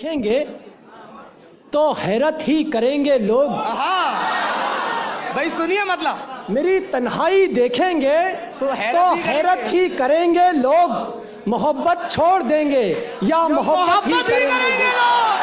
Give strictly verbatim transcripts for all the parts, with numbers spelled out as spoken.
देखेंगे तो हैरत ही करेंगे लोग। हाँ भाई सुनिए, मतलब मेरी तन्हाई देखेंगे तो हैरत तो ही हैरत ही करेंगे लोग। मोहब्बत छोड़ देंगे या मोहब्बत ही करेंगे लोग।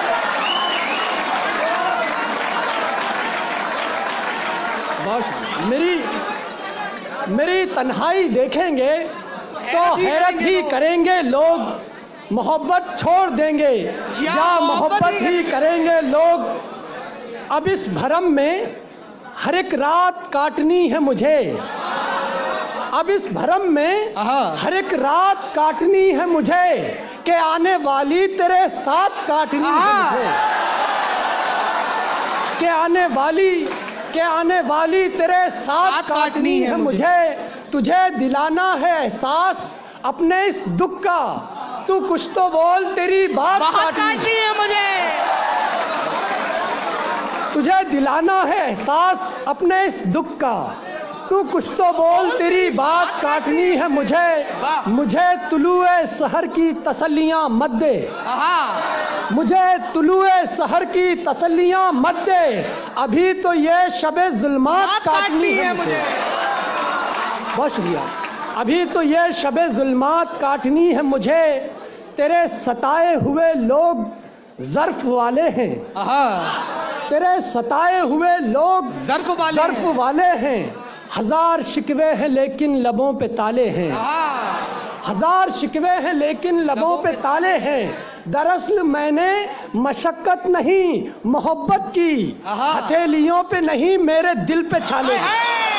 बस मेरी मेरी तन्हाई देखेंगे तो हैरत ही करेंगे लोग। मोहब्बत छोड़ देंगे या मोहब्बत ही करेंगे लोग। अब इस भरम में हर एक रात काटनी है मुझे। अब इस भरम में हर एक रात काटनी है मुझे कि आने वाली तेरे साथ काटनी है मुझे। कि आने वाली के आने वाली तेरे साथ काटनी है मुझे। तुझे दिलाना है एहसास अपने इस दुख का। तू कुछ तो बोल, तेरी बात काटनी है मुझे। तुझे दिलाना है एहसास अपने इस दुख का। तू कुछ तो बोल, तेरी बात काटनी है मुझे। मुझे तुलुए सहर की तसल्लियां मत दे। मुझे तुलुए सहर की तसल्लियां मत दे। अभी तो ये शबे जुल्मात काटनी है मुझे। बहुत शुक्रिया। अभी तो ये शबे जुल्मात काटनी है मुझे। तेरे सताए हुए लोग ज़र्फ वाले हैं। तेरे सताए हुए लोग ज़र्फ वाले ज़र्फ वाले हैं। हजार शिकवे हैं लेकिन लबों पे ताले हैं। हजार शिकवे हैं लेकिन लबों पे ताले हैं। दरअसल मैंने मशक्कत नहीं मोहब्बत की। हथेलियों पे नहीं मेरे दिल पे छाले हैं।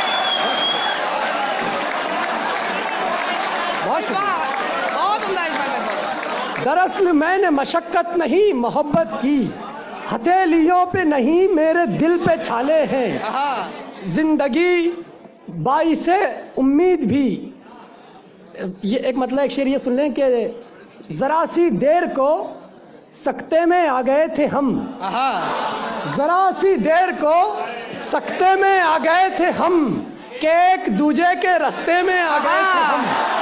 दरअसल मैंने मशक्कत नहीं मोहब्बत की। हथेलियों पे नहीं मेरे दिल पे छाले हैं। जिंदगी बाइसे उम्मीद भी। ये एक मतलब एक शेर ये सुन लें कि जरा सी देर को सकते में आ गए थे हम। जरा सी देर को सकते में आ गए थे हम कि एक दूजे के रास्ते में आ गए थे हम।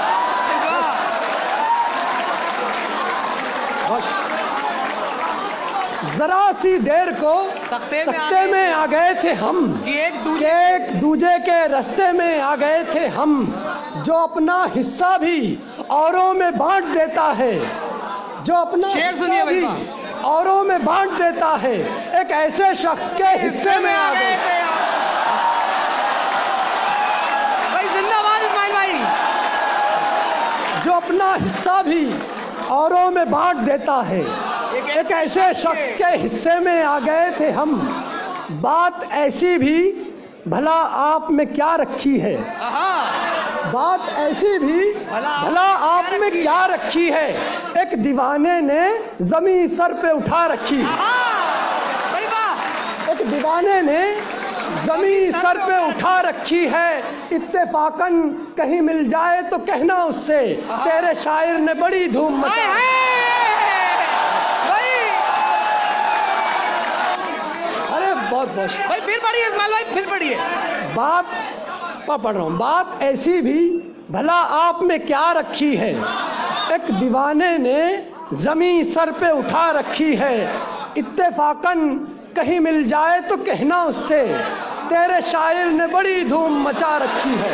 जरा सी देर को सकते, सकते में, में आ गए थे हम कि एक दूजे एक दूजे के रास्ते में आ गए थे हम। जो अपना हिस्सा भी औरों में बांट देता है। जो अपना हिस्सा भी औरों में बांट देता है। एक ऐसे शख्स के हिस्से में आ गए थे भाई। जिंदाबाद इस्माइल भाई। जो अपना हिस्सा भी औरों में बांट देता है। एक ऐसे शख्स के हिस्से में आ गए थे हम। बात ऐसी भी भला आप में क्या रखी है। बात ऐसी भी भला आप में क्या रखी है। एक दीवाने ने जमीन सर पे उठा रखी। एक दीवाने ने जमीन सर पे उठा रखी है। इत्तेफाकन कहीं मिल जाए तो कहना उससे तेरे शायर ने बड़ी धूम मचाई। बहुत बहुत भाई फिर पढ़िए इस्माइल भाई, फिर पढ़िए। बात पढ़ रहा हूँ। बात ऐसी भी भला आप में क्या रखी है। एक दीवाने ने जमीन सर पे उठा रखी है। इत्तेफाकन कहीं मिल जाए तो कहना उससे तेरे शायर ने बड़ी धूम मचा रखी है।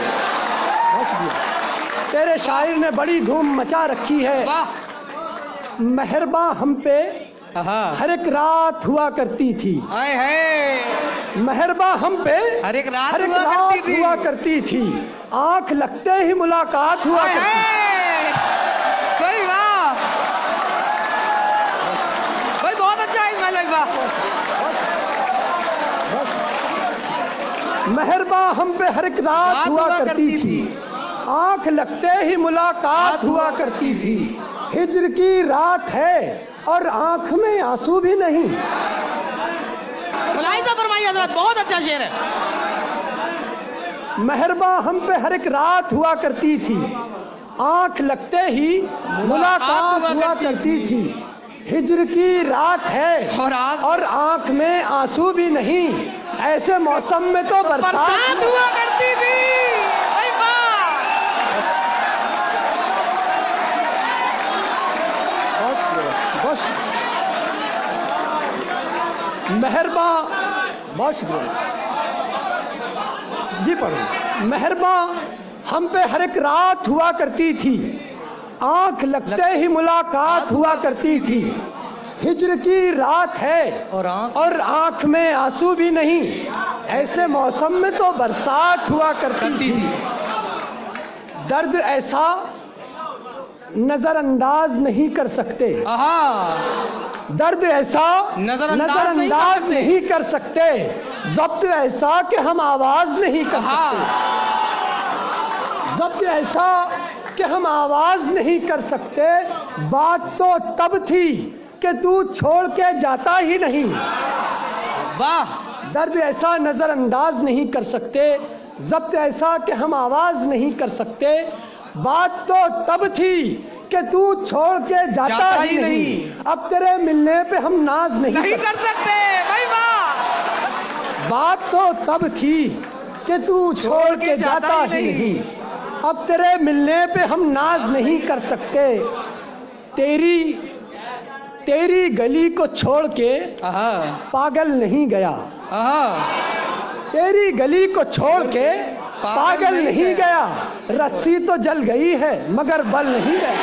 तेरे शायर ने बड़ी धूम मचा रखी है। मेहरबान हम पे हर एक रात हुआ करती थी। हाय हाय। मेहरबा हम पे हर एक रात, हर एक हुआ, रात करती थी। हुआ करती थी। आंख लगते ही मुलाकात हुआ करती थी। भाई वाह भाई, बहुत अच्छा है इस्माइल भाई, वाह। मेहरबा हम पे हर एक रात, रात हुआ, हुआ करती थी। आंख लगते ही मुलाकात हुआ करती थी। हिज्र की रात है और आंख में आंसू भी नहीं। फरमाइए हज़रत, बहुत अच्छा शेर है। मेहरबा हम पे हर एक रात हुआ करती थी। आंख लगते ही मुलाकात हुआ करती थी। हिज्र की रात है और आंख, और आंख में आंसू भी नहीं। ऐसे मौसम में तो बरसात हुआ करती थी। बस मेहरबा, बहुत शुक्रिया जी, पढ़ो। मेहरबा हम पे हर एक रात हुआ करती थी, आंख लगते ही मुलाकात हुआ करती थी। हिज्र की रात है और आंख और आंख में आंसू भी नहीं, ऐसे मौसम में तो बरसात हुआ करती थी। दर्द ऐसा नजरअंदाज नहीं कर सकते, आहा, दर्द ऐसा नजरअंदाज नजरअंदाज नहीं कर सकते, जब्त ऐसा कि हम आवाज नहीं कर सकते, जब्त ऐसा कि हम आवाज नहीं कर सकते। बात तो तब थी कि तू छोड़ के जाता ही नहीं। वाह, दर्द ऐसा नजरअंदाज नहीं कर सकते, जब्त ऐसा कि हम आवाज नहीं कर सकते। बात तो तब थी कि तू छोड़ के जाता, जाता ही ही नहीं। नहीं। अब तेरे मिलने पे हम नाज नहीं, नहीं कर कर सकते भाई, वाह। बात तो तब थी कि तू छोड़ के जाता ही नहीं। अब तेरे मिलने पे हम नाज नहीं कर सकते। तेरी तेरी गली को छोड़ के आहा, पागल नहीं गया, आहा, तेरी गली को छोड़ के पागल नहीं गया। रस्सी तो जल गई है मगर बल नहीं गया,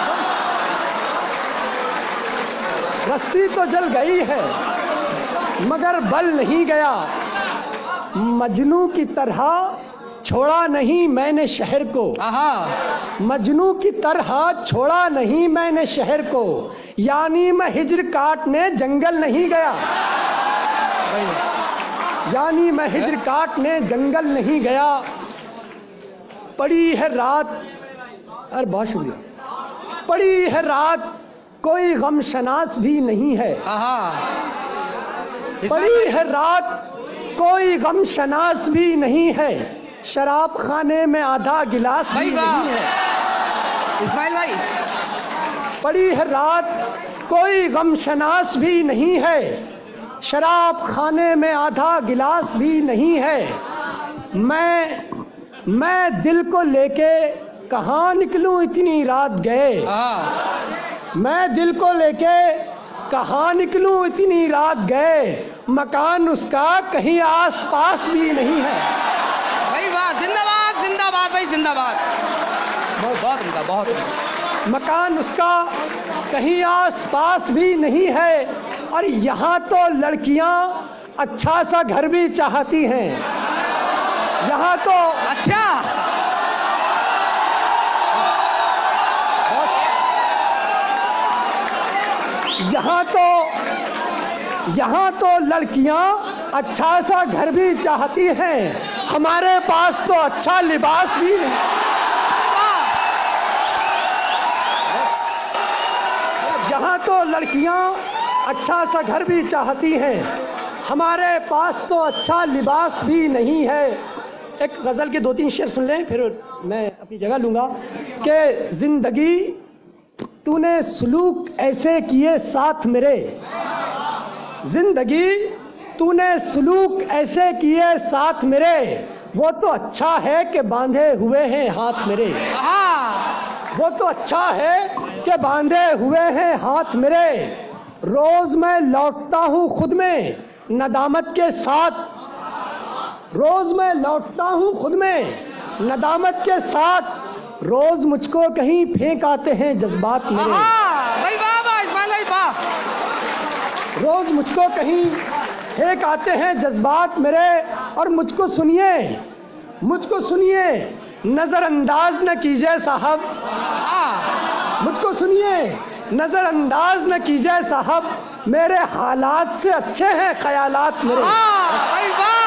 रस्सी तो जल गई है मगर बल नहीं गया। मजनू की तरह छोड़ा नहीं मैंने शहर को, आहा, मजनू की तरह छोड़ा नहीं मैंने शहर को। यानी मैं हिज्र काटने जंगल नहीं गया, यानी मैं हिज्र काटने जंगल नहीं गया। पड़ी है रात, अरे बहुत शुक्रिया, पड़ी है रात कोई गम शनास भी नहीं है, आहा, पड़ी है रात कोई गम शनास भी नहीं है। शराब खाने में आधा गिलास भी नहीं है। इस्माइल भाई, पड़ी है रात कोई गम शनास भी नहीं है, शराब खाने में आधा गिलास भी नहीं है। मैं मैं दिल को लेके कहाँ निकलूं इतनी रात गए, आहा, मैं दिल को लेके कहाँ निकलूं इतनी रात गए। मकान उसका कहीं आस पास भी नहीं है। भाई वाह, जिंदाबाद जिंदाबाद भाई, जिंदाबाद, बहुत बहुत उनका, बहुत उनका। मकान उसका कहीं आस पास भी नहीं है। और यहाँ तो लड़कियां अच्छा सा घर भी चाहती हैं, यहाँ तो अच्छा, यहाँ तो यहाँ तो lड़कियां अच्छा सा घर भी चाहती हैं, हमारे पास तो अच्छा लिबास भी नहीं। यहाँ तो लड़कियां अच्छा सा घर भी चाहती हैं, हमारे पास तो अच्छा लिबास भी नहीं है। एक गजल के दो तीन शेर सुन लें फिर मैं अपनी जगह लूंगा कि जिंदगी तूने सलूक ऐसे किए साथ मेरे, जिंदगी तूने सलूक ऐसे किए साथ मेरे, वो तो अच्छा है कि बांधे हुए हैं हाथ मेरे, आहा, वो तो अच्छा है कि बांधे हुए हैं हाथ मेरे। रोज मैं लौटता हूँ खुद में नदामत के साथ, रोज मैं लौटता हूँ खुद में नदामत के साथ। रोज मुझको कहीं फेंक आते हैं जज्बात मेरे, आहा, भाई वाह वाह, इस्माइल भाई वाह। रोज मुझको कहीं फेंक आते हैं जज्बात मेरे। और मुझको सुनिए, मुझको सुनिए, नजरअंदाज न कीजिए साहब, मुझको सुनिए, नजरअंदाज न कीजिए साहब, मेरे हालात से अच्छे हैं ख्यालात मेरे। भाई वाह।